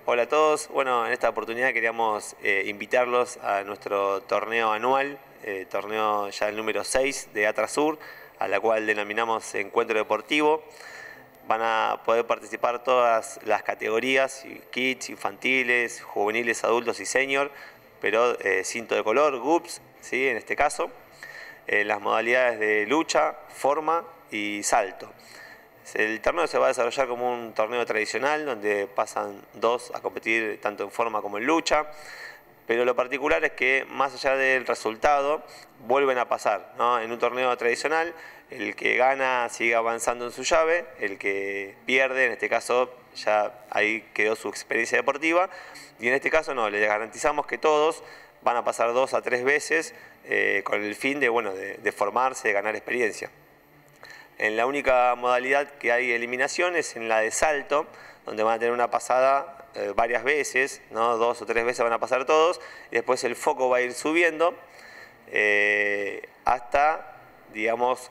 Hola a todos. Bueno, en esta oportunidad queríamos invitarlos a nuestro torneo anual, torneo ya el número 6 de Atrasur, a la cual denominamos Encuentro Deportivo. Van a poder participar todas las categorías, kids, infantiles, juveniles, adultos y senior, pero cinto de color, GUPS, ¿sí? En este caso, las modalidades de lucha, forma y salto. El torneo se va a desarrollar como un torneo tradicional, donde pasan dos a competir tanto en forma como en lucha, pero lo particular es que más allá del resultado, vuelven a pasar, ¿no? En un torneo tradicional, el que gana sigue avanzando en su llave, el que pierde, en este caso, ya ahí quedó su experiencia deportiva, y en este caso no, les garantizamos que todos van a pasar 2 a 3 veces con el fin de formarse, de ganar experiencia. En la única modalidad que hay eliminación es en la de salto, donde van a tener una pasada varias veces, ¿no? 2 o 3 veces van a pasar todos, y después el foco va a ir subiendo hasta, digamos,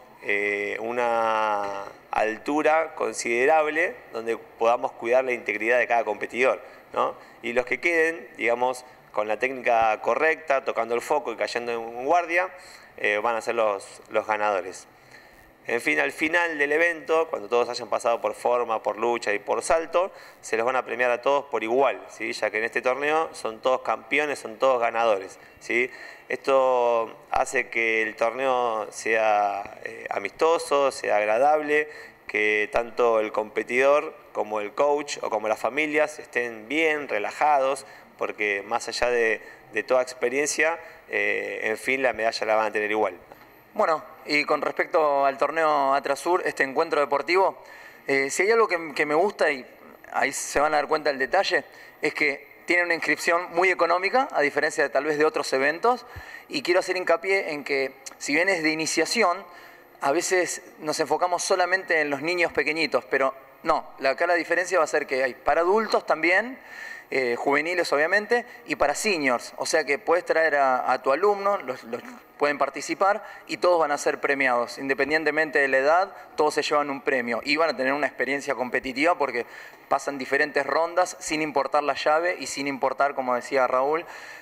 una altura considerable donde podamos cuidar la integridad de cada competidor, ¿no? Y los que queden, digamos, con la técnica correcta, tocando el foco y cayendo en guardia, van a ser los ganadores. En fin, al final del evento, cuando todos hayan pasado por forma, por lucha y por salto, se los van a premiar a todos por igual, ¿sí? Ya que en este torneo son todos campeones, son todos ganadores, ¿sí? Esto hace que el torneo sea amistoso, sea agradable, que tanto el competidor como el coach o como las familias estén bien, relajados, porque más allá de toda experiencia, en fin, la medalla la van a tener igual. Bueno, y con respecto al torneo Atrasur, este encuentro deportivo, si hay algo que me gusta, y ahí se van a dar cuenta del detalle, es que tiene una inscripción muy económica, a diferencia de tal vez de otros eventos, y quiero hacer hincapié en que, si bien es de iniciación, a veces nos enfocamos solamente en los niños pequeñitos, pero no, acá la diferencia va a ser que hay para adultos también, juveniles obviamente, y para seniors, o sea que puedes traer a tu alumno, los pueden participar y todos van a ser premiados, independientemente de la edad, todos se llevan un premio y van a tener una experiencia competitiva porque pasan diferentes rondas sin importar la llave y sin importar, como decía Raúl,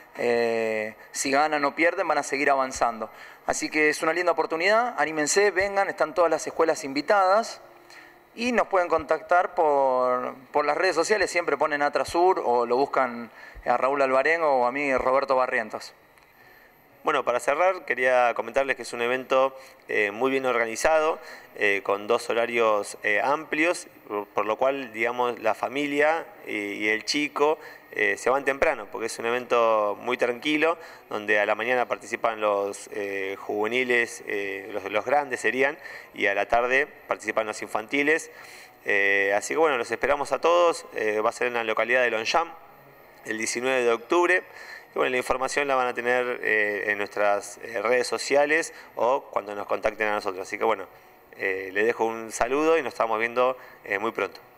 si ganan o pierden van a seguir avanzando. Así que es una linda oportunidad, anímense, vengan, están todas las escuelas invitadas. Y nos pueden contactar por las redes sociales, siempre ponen Atrasur o lo buscan a Raúl Alvarengo o a mí, Roberto Barrientos. Bueno, para cerrar, quería comentarles que es un evento muy bien organizado, con 2 horarios amplios, por lo cual, digamos, la familia y el chico se van temprano, porque es un evento muy tranquilo, donde a la mañana participan los juveniles, los grandes serían, y a la tarde participan los infantiles. Así que bueno, los esperamos a todos, va a ser en la localidad de Longchamp, el 19 de octubre. Y bueno, la información la van a tener en nuestras redes sociales o cuando nos contacten a nosotros. Así que bueno, les dejo un saludo y nos estamos viendo muy pronto.